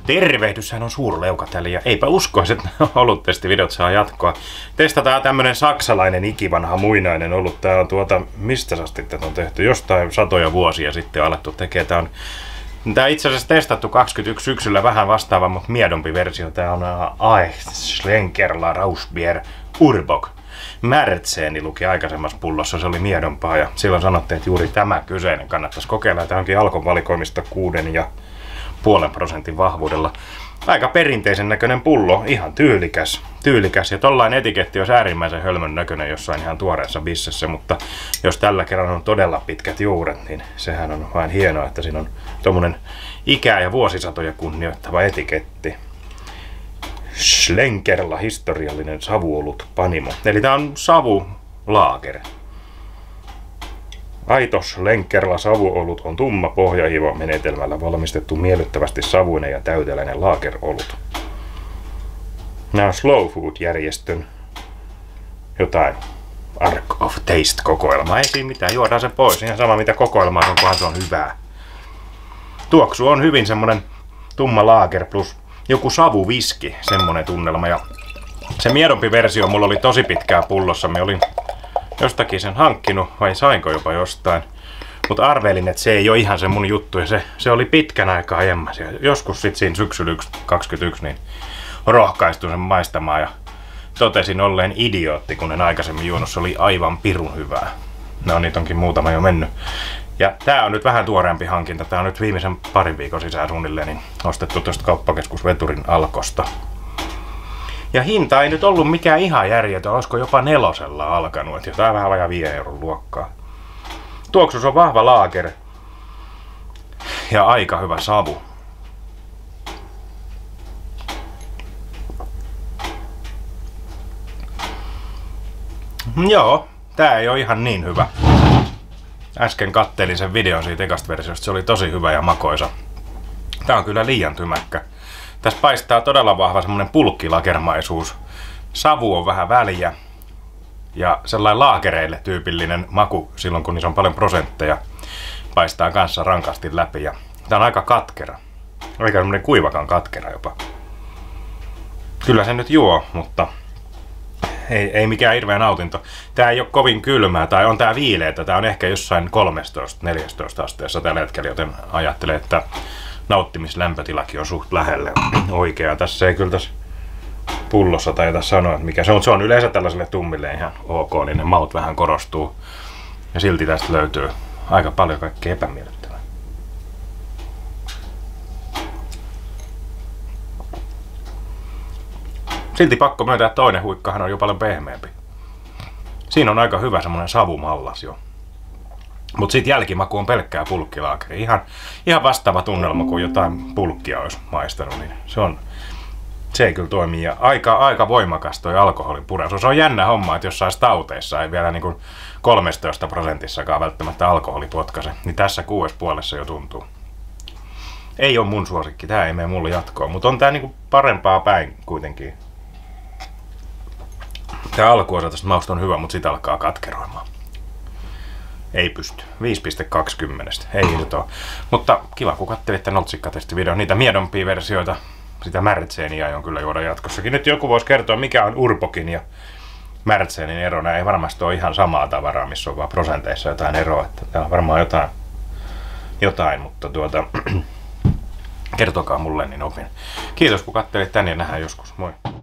Tervehdyshän on suurleukateli ja eipä uskoisi, että oluttestivideot saa jatkoa. Testataan tämmönen saksalainen ikivanha muinainen olut. Tää on mistä asti tätä on tehty? Jostain satoja vuosia sitten alettu tekemään. Tää itse asiassa testattu 21 syksyllä vähän vastaava, mutta miedompi versio. Tää on Schlenkerla Rausbier Urbock. Märtseeni luki aikaisemmassa pullossa, se oli miedompaa ja silloin sanottiin, että juuri tämä kyseinen kannattaisi kokeilla. Tämä onkin Alkon valikoimista 6,5% vahvuudella. Aika perinteisen näköinen pullo, ihan tyylikäs ja tollain etiketti olisi äärimmäisen hölmön näköinen jossain ihan tuoreessa bissessä, mutta jos tällä kerran on todella pitkät juuret, niin sehän on vain hienoa, että siinä on tommonen ikää ja vuosisatoja kunnioittava etiketti. Schlenkerla historiallinen savuolut panimo. Eli tää on savulaager. Aito Schlenkerla savuolut on tumma pohjahiva menetelmällä valmistettu miellyttävästi savuinen ja täyteläinen laagerolut. Nämä on Slow Food-järjestön jotain Ark of Taste-kokoelma. Ei siinä mitään, juodaan se pois. Ihan sama mitä kokoelma on, kunhan se on hyvää. Tuoksu on hyvin semmonen tumma laager plus joku savuviski, semmonen tunnelma. Ja se miedompi versio mulla oli tosi pitkään pullossa. Mä olin jostakin sen hankkinut, vai sainko jopa jostain. Mutta arvelin, että se ei ole ihan se mun juttu. Ja se oli pitkän aikaa jemmas. Ja joskus sit siinä syksyllä 2021 niin rohkaistuin sen maistamaan. Ja totesin olleen idiootti, kun en aikaisemmin juonut. Se oli aivan pirun hyvää. No niitä onkin muutama jo mennyt. Ja tää on nyt vähän tuoreempi hankinta. Tää on nyt viimeisen parin viikon sisään suunnilleen niin ostettu tuosta kauppakeskus Veturin Alkosta. Ja hinta ei nyt ollut mikään ihan järjetön, olisiko jopa 4 alkanut, että jotain vähän vajaa 5 euron luokkaa. Tuoksus on vahva laager ja aika hyvä savu. Joo, tää ei ole ihan niin hyvä. Äsken kattelin sen videon siitä ekasta versiosta, se oli tosi hyvä ja makoisa. Tää on kyllä liian tymäkkä. Tässä paistaa todella vahva semmonen pulkkilagermaisuus. Savu on vähän väliä. Ja sellainen laagereille tyypillinen maku silloin kun niissä on paljon prosentteja. Paistaa kanssa rankasti läpi. Ja tää on aika katkera. Aika semmonen kuivakan katkera jopa. Kyllä se nyt juo, mutta ei mikään hirveä nautinto. Tää ei ole kovin kylmää tai on tää viileetä. Tää on ehkä jossain 13-14 asteessa tällä hetkellä, joten ajattelen, että nauttimislämpötilakin on suht lähelle oikea. Tässä ei kyllä tässä pullossa tai tässä sanoa, että mikä se on. Se on yleensä tällaiselle tummille ihan ok, niin ne maut vähän korostuu. Ja silti tästä löytyy aika paljon kaikkea epämiellyttävää. Silti pakko myöntää, että toinen huikkahan on jo paljon pehmeämpi. Siinä on aika hyvä semmonen savumallas jo. Mut sit jälkimaku on pelkkää pulkkilaakeria. Ihan vastaava tunnelma kuin jotain pulkkia olisi maistanut. Niin se ei kyllä toimi. Ja aika voimakas toi alkoholin pureusu. Se on jännä homma, että jossain tauteissa ei vielä niin 13%:ssakaan välttämättä alkoholi potkaise. Niin tässä 6,5 jo tuntuu. Ei ole mun suosikki. Tää ei mene mulle jatkoon. Mutta on tää niinku parempaa päin kuitenkin. Tää alkuosa tästä mausta on hyvä, mutta sit alkaa katkeroimaan. Ei pysty. 5,20. Ei irtoa. Mutta kiva, kun kattelitte Noltsikkatesti-videon. Niitä miedompia versioita, sitä Märtseeniä aion kyllä juoda jatkossakin. Nyt joku voisi kertoa, mikä on Urbockin ja Märtseenin ero. Nämä ei varmasti ole ihan samaa tavaraa, missä on vaan prosenteissa jotain eroa. Että täällä on varmaan jotain mutta kertokaa mulle, niin opin. Kiitos, kun kattelit tän ja nähdään joskus. Moi!